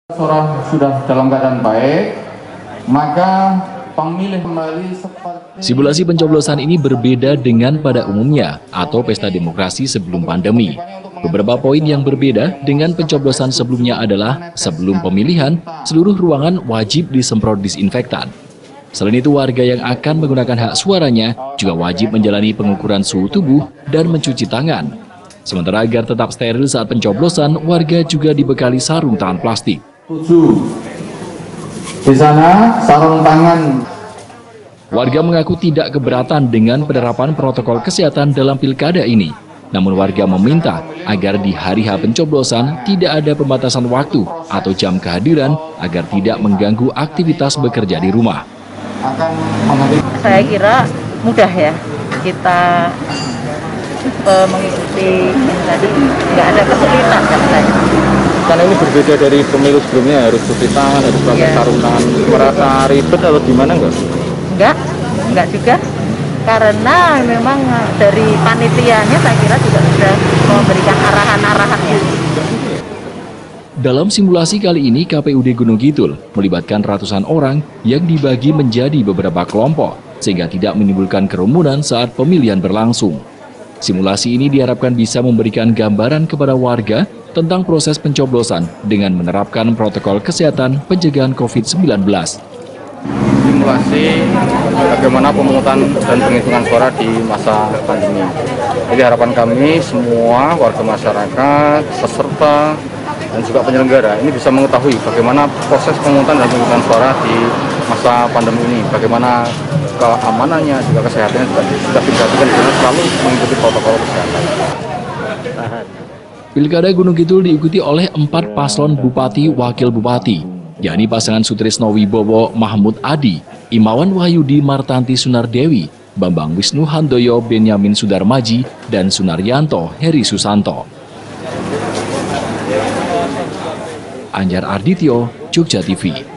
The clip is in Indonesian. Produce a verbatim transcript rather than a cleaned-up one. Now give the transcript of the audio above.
Suara sudah dalam keadaan baik, maka pemilih kembali seperti... Simulasi pencoblosan ini berbeda dengan pada umumnya atau pesta demokrasi sebelum pandemi. Beberapa poin yang berbeda dengan pencoblosan sebelumnya adalah sebelum pemilihan, seluruh ruangan wajib disemprot disinfektan. Selain itu, warga yang akan menggunakan hak suaranya juga wajib menjalani pengukuran suhu tubuh dan mencuci tangan. Sementara agar tetap steril saat pencoblosan, warga juga dibekali sarung tangan plastik. Tujuh. Di sana sarung tangan. Warga mengaku tidak keberatan dengan penerapan protokol kesehatan dalam pilkada ini. Namun warga meminta agar di hari H pencoblosan tidak ada pembatasan waktu atau jam kehadiran agar tidak mengganggu aktivitas bekerja di rumah. Saya kira mudah ya kita uh, mengikuti ini tadi, nggak ada kesulitan kan saya. Karena ini berbeda dari pemilu sebelumnya, harus cuci tangan, harus pakai yeah. sarung tangan. Merasa ribet atau gimana enggak? Enggak, enggak juga. Karena memang dari panitianya saya kira juga sudah memberikan arahan-arahannya. Dalam simulasi kali ini, K P U D Gunung Kidul melibatkan ratusan orang yang dibagi menjadi beberapa kelompok, sehingga tidak menimbulkan kerumunan saat pemilihan berlangsung. Simulasi ini diharapkan bisa memberikan gambaran kepada warga tentang proses pencoblosan dengan menerapkan protokol kesehatan pencegahan COVID sembilan belas. Simulasi bagaimana pemungutan dan penghitungan suara di masa pandemi. Jadi harapan kami semua warga masyarakat, peserta, dan juga penyelenggara ini bisa mengetahui bagaimana proses pemungutan dan penghitungan suara di masa pandemi ini, bagaimana keamanannya, juga kesehatannya juga sudah diperhatikan dengan selalu mengikuti protokol kesehatan. Pilkada Gunung Kidul diikuti oleh empat paslon bupati wakil bupati, yakni pasangan Sutrisno Wibowo Mahmud Adi, Imawan Wahyudi Martanti Sunardewi, Bambang Wisnu Handoyo Benyamin Sudarmaji, dan Sunaryanto Heri Susanto. Anjar Ardityo, Jogja T V.